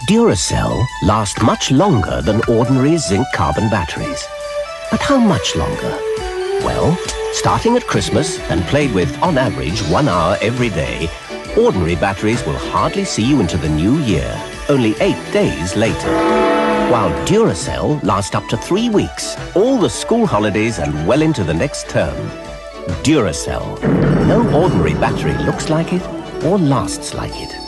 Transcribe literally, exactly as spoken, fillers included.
Duracell last much longer than ordinary zinc-carbon batteries. But how much longer? Well, starting at Christmas and played with, on average, one hour every day, ordinary batteries will hardly see you into the new year, only eight days later. While Duracell lasts up to three weeks, all the school holidays and well into the next term. Duracell. No ordinary battery looks like it or lasts like it.